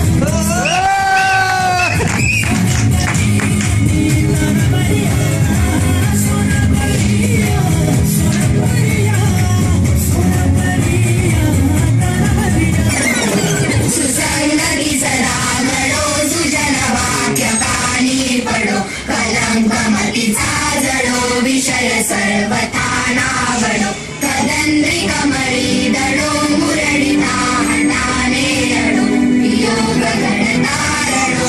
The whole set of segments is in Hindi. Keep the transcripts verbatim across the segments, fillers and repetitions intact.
विषय सर्वथा नावडो कदंद्री कमळी दडो मुरडी नाहटाने अडो योग गणतारडो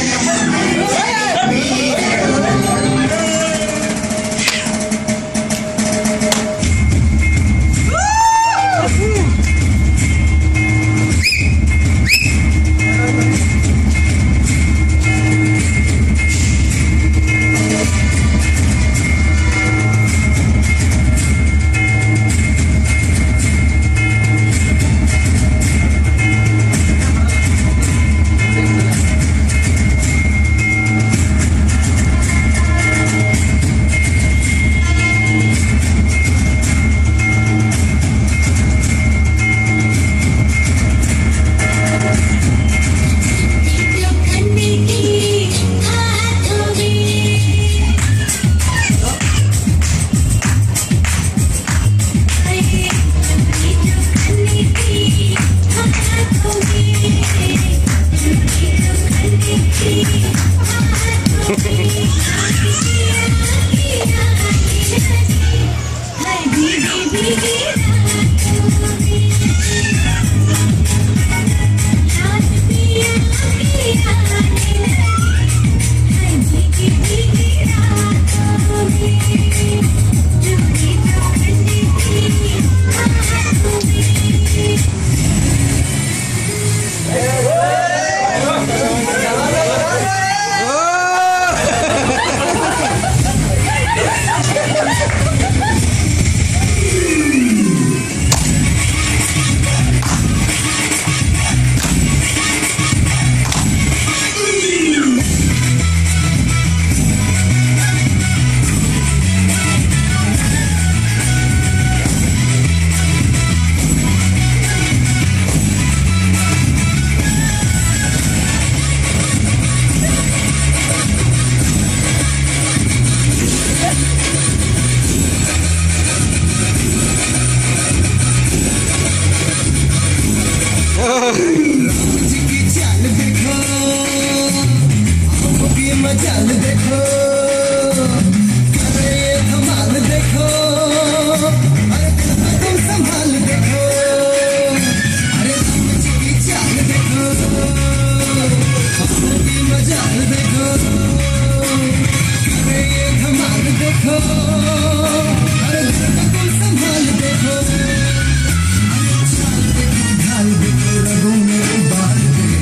मचाल देखो करे धमाल देखो अरे तुम संभाल देखो अरे राम जी की चाल देखो की मजाल देखो करे धमाल देखो अरे तुम संभाल देखो चाल देखो ढाल देखो रगों में उबाल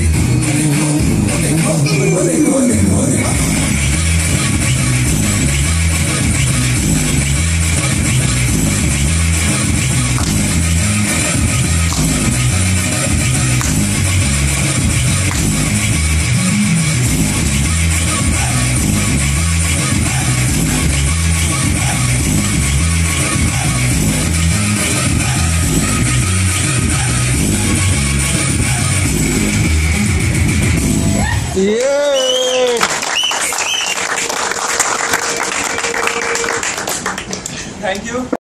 Yeah. Thank you.